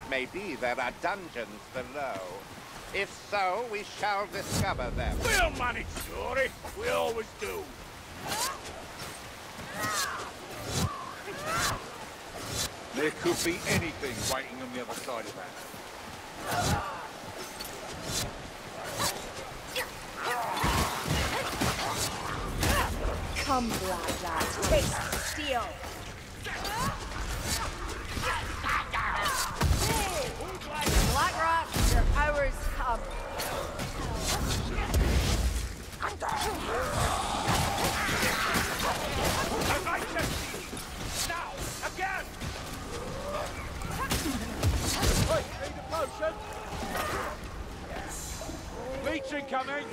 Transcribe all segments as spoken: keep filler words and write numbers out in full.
may be there are dungeons below. If so, we shall discover them. We'll manage, Dory. We always do. There could be anything waiting on the other side of that. Come, black lad, taste steel. Black rat, your hours come. I'd like to see. Now, again. Hey, need a potion? Leech incoming!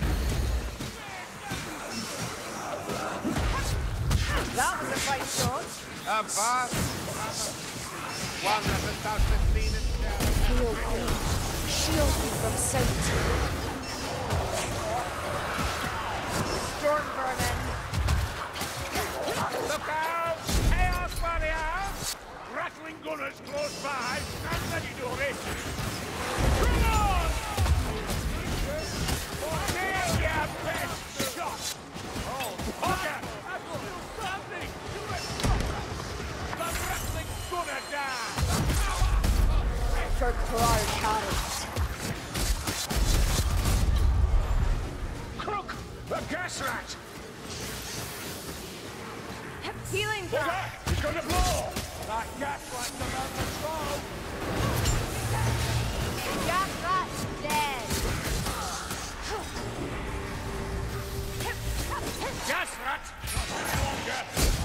That was a fight shot. A vast one that has doubtless been in Heal me. Shield me from sight. Storm vermin. Look out! Chaos barrier! Rattling gunners close by. Stand ready, Dory. Come on! Nail your best shot! Oh, Hogger! Something! Do it! The rattling gunner down! For Clark Carrot. Crook! The gas rat! Healing Look trap. out! He's gonna blow! That gas rat's about to control! Gas rat's dead. Gas rat! Not any longer!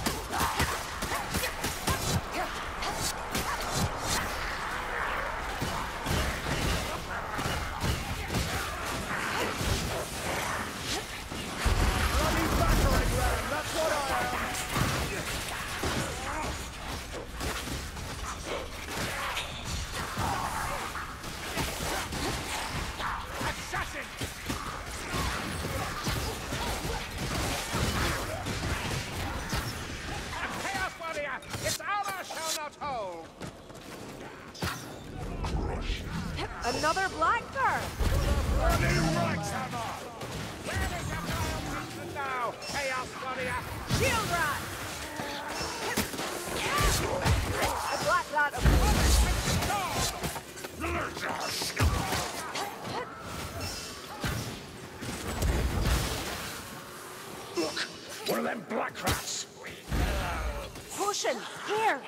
Bloody battering ram, that's what I am! Assassin! A chaos warrior! Its armor shall not hold! Another blackbird. Bloody right hammer! Where is your vile mountain now, chaos warrior? Shield rat. A black rat of Look! One of them black rats! potion. Here.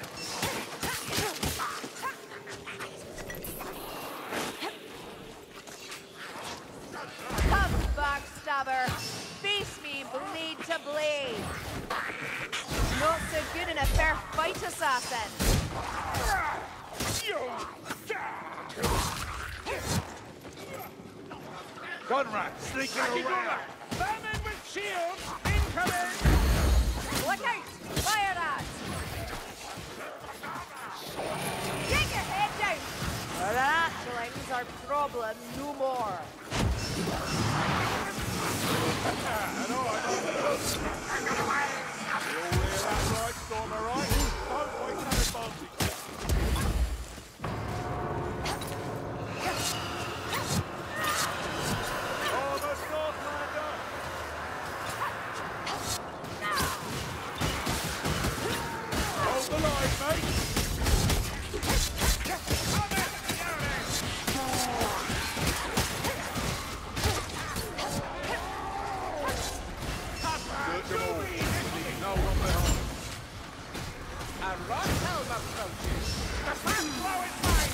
Come, backstabber. Face me blade to blade. Not so good in a fair fight, assassin. Gunrat, sneaking around. Vermin with shields! Incoming! Look out! Fire that! Get your head down! Ratling's our problem, no more. I know, I know. You all hear that right, Stormer, right? Don't waste that advantage. Oh, the Northlander! Hold the line, mate! Search them all. Leave no one behind. A rock helm approaches. The fast blow is mine!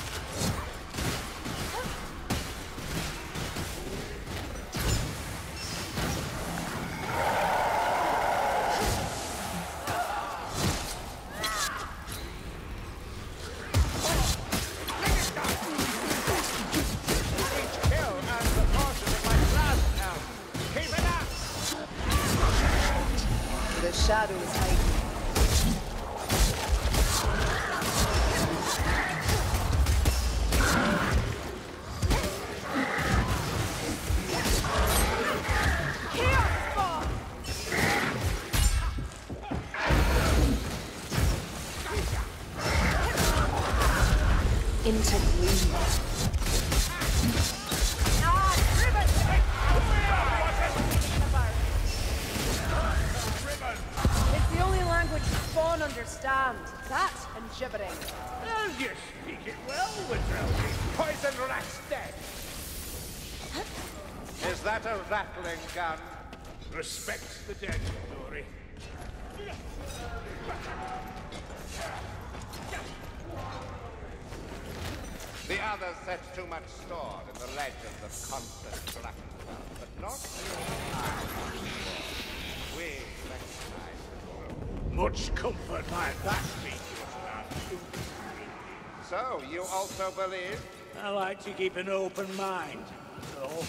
Each kill adds a portion of my plasma now. Keep it up! The shadows hide. Into Ah, ribbon! It's the only language Spawn understands. That and gibbering. Oh, you speak it well, Withelby. Poison rat's dead. Is that a rattling gun? Respect the dead, Dory. The others set too much store in the legends of constant Drakenfell, but not I. We recognize it. Much comfort might that be to us, So, you also believe? I like to keep an open mind, so...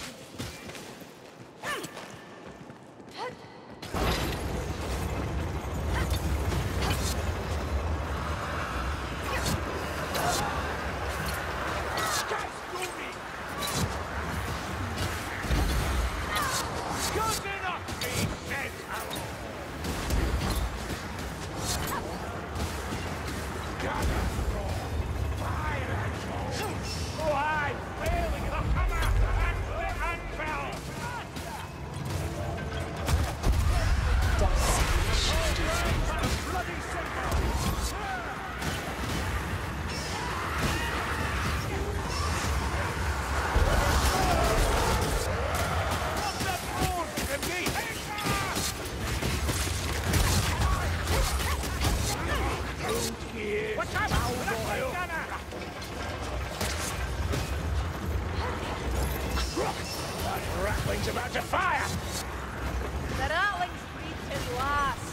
Rattling's about to fire! The Ratling's breathed his last.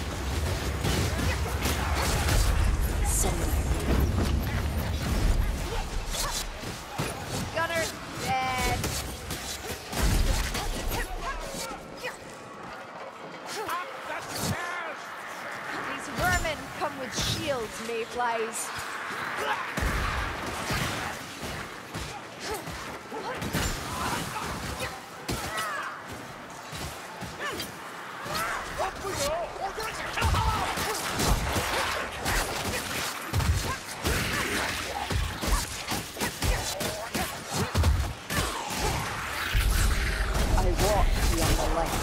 Gunner's dead. Up the stairs! These vermin come with shields, mayflies. I walk beyond the light.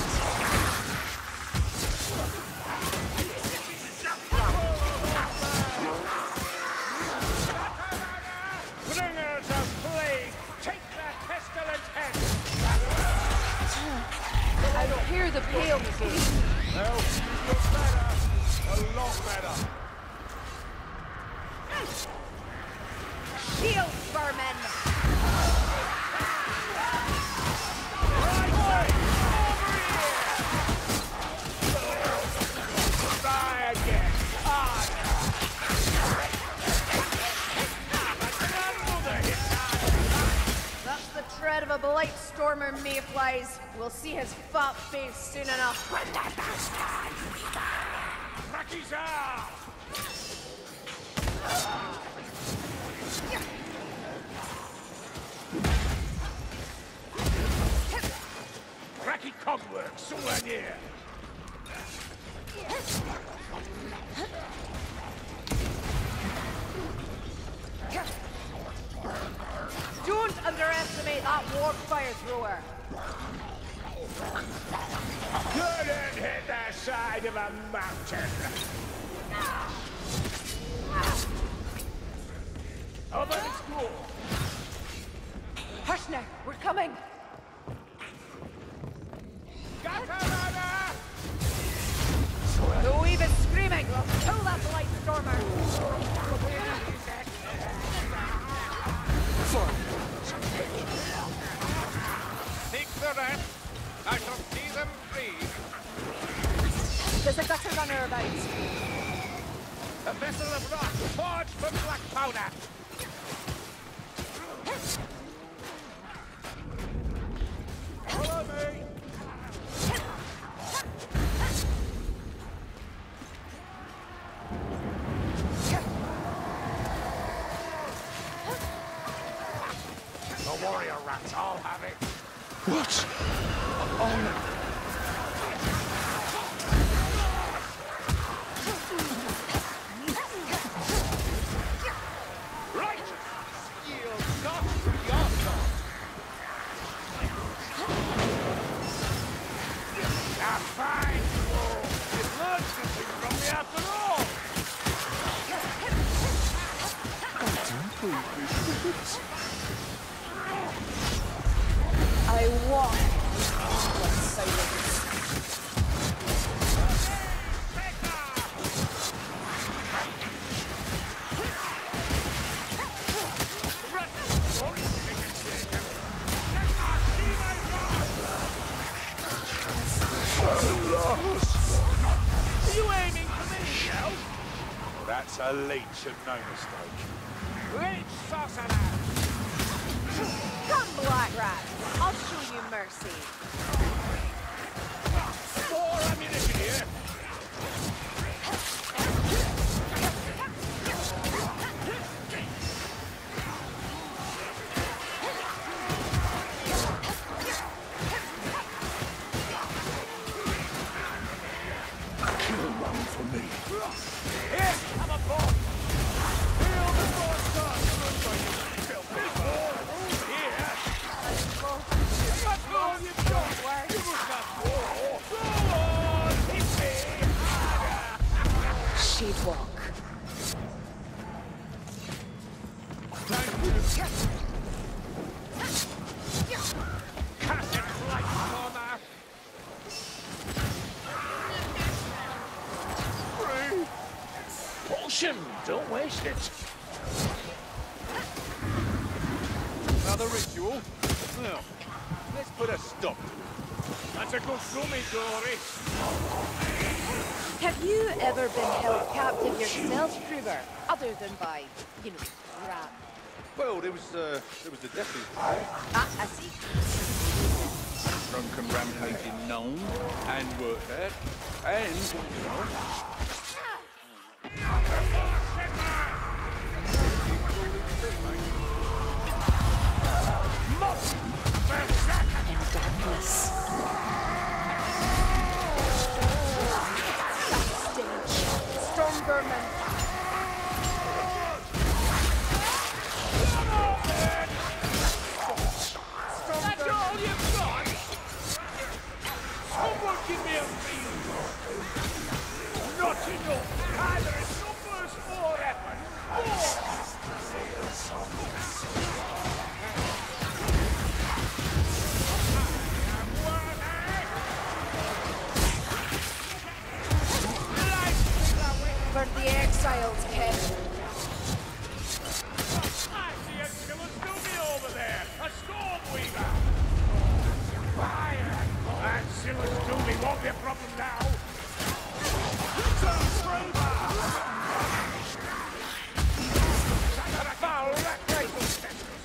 Bringers of plague, take that pestilent head! I hear the pale feet. Well, you look better. A lot better. Shield vermin. Try again! Ah! That's the tread of a blight stormer, mayflies. We'll see his fat face soon enough. Rocky's out! Cracky cogwork somewhere near. Don't underestimate that warp fire thrower. Couldn't hit the side of a mountain. How about its cool? Hush now, we're coming. Gatarada! The weave is screaming. We'll kill that blight stormer. Seek the rest. I shall see them free. There's a gutter runner about. A vessel of rock forged from black powder. Follow me. The warrior rats, I'll have it. What? On. Right! Now fine, Whoa. You've learned something from me after all. I walk with silence. Are you aiming for me, Shell? That's a leech and no mistake. Leech Sasana! Come, Black Rat. I'll show you mercy. More ammunition here! Here, have a bomb! Feel the force start! Feel big war over here! That's all you've got! You must have war! Go on! Hit me! Harder! She'd walk. Thank you! Cast it like Connor! Potion! Don't waste it! Another ritual? Well, let's put a stop to it. That's a good gummy, Dory! Have you ever been held captive yourself, Kruger? Other than by, you know, rat. Well, there was, uh, there was the death of Ah, I see. drunken rampaging gnome, and worked that, and, you know, In darkness. Backstage. Stronger men. That's all you've got? Someone give me a feel! Not enough! Either it's numbers or effort! More! For the exiles, Ken. I see a killer Scooby over there! A storm weaver! Fire! That silly Scooby won't be a problem now! It's a crowbar! Foul rat rifle testers!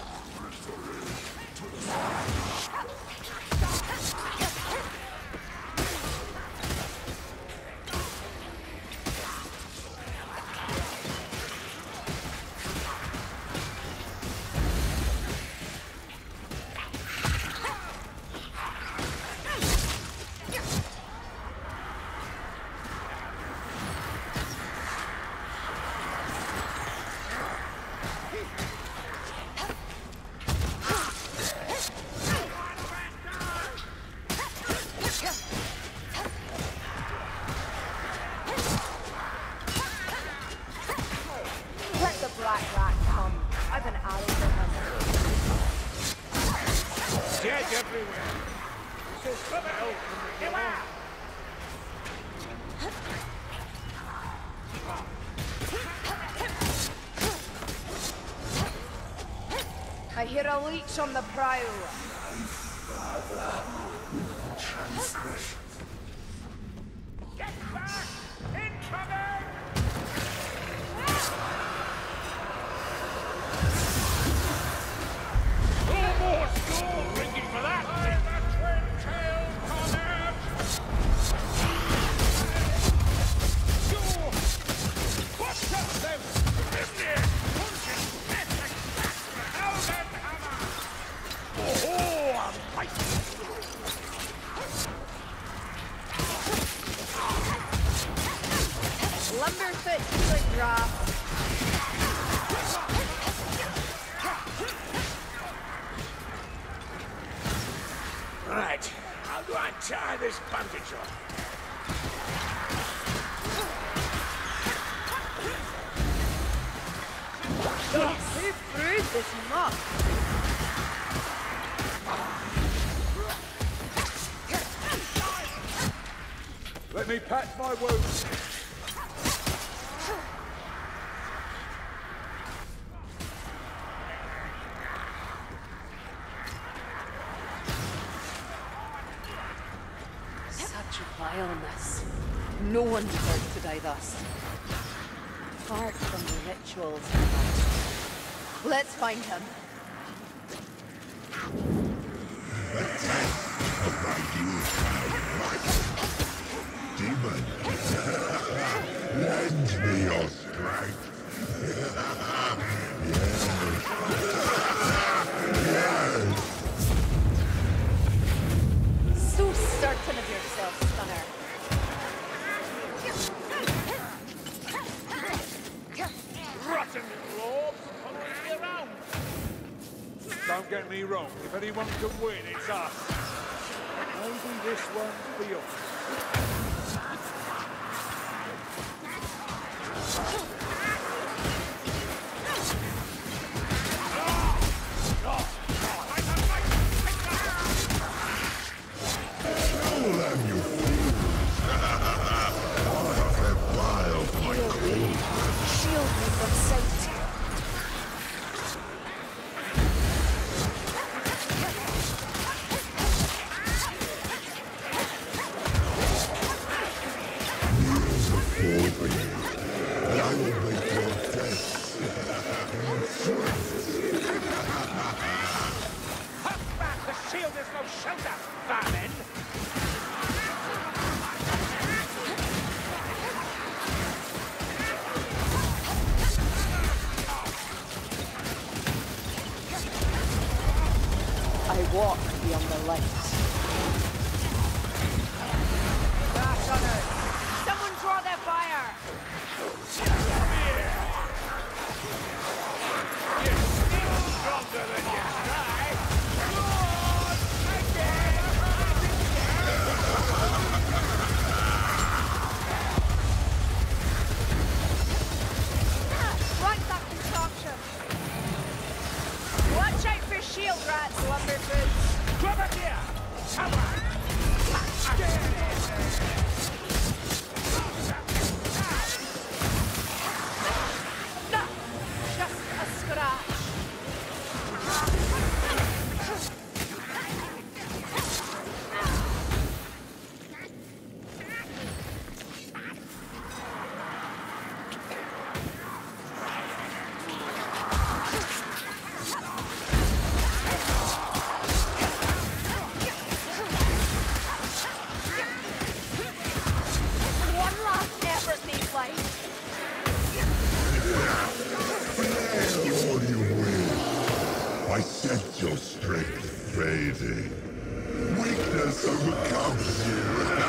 Let the Black Rat come. I've an arrow for him. Dead everywhere! So come out! Come out! I hear a leech on the prowl. Get back! Incoming! No more storm ringing for that! I'm a twin-tailed Connor! What's up, them? Business! Punching! Messing! Elven hammer! Oh, I'm fighting! Try this bandage on. Yes, who brewed this muck? Let me patch my wounds. Such vileness. No one deserves to die thus. Apart from the rituals. Let's find him. Demon, lend me your strength. So certain of yourself, Stunner. Rotten lords following me around. Don't get me wrong, if anyone can win, it's us. Maybe this one's for you. Shield me from sight. The shield is no shelter, vermin! I walk beyond the light. Back on it! Someone draw their fire! You're still stronger than you try! Right that concoction! Watch out for shield rats, lumberboots! Come back here! Come on! No! Just a scratch! One last effort, these lights! All you will. I sense your strength fading. Weakness overcomes you.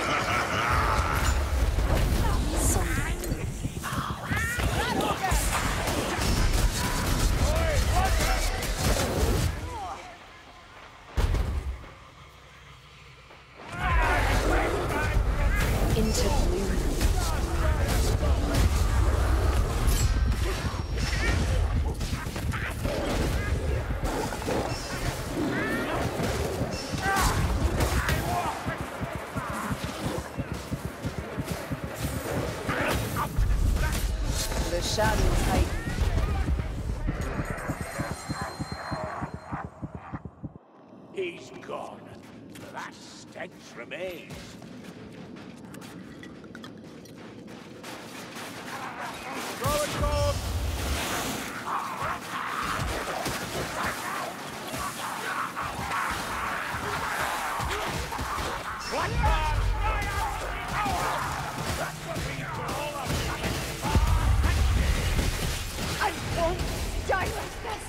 Into bloom. The shadows hide. He's gone. That stench remains. Throw it, Bob! Blackguard! Fly out! That's what we call a I won't die like this!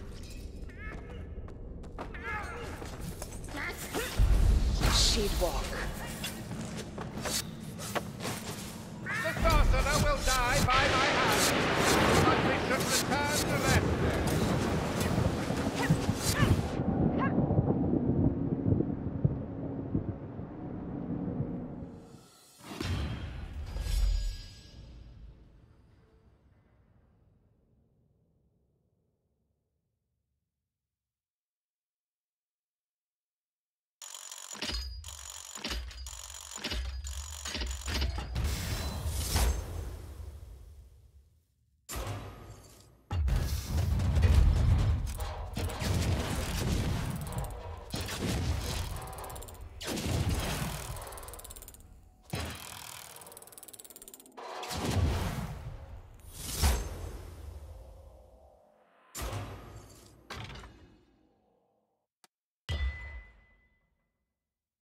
She'd walk.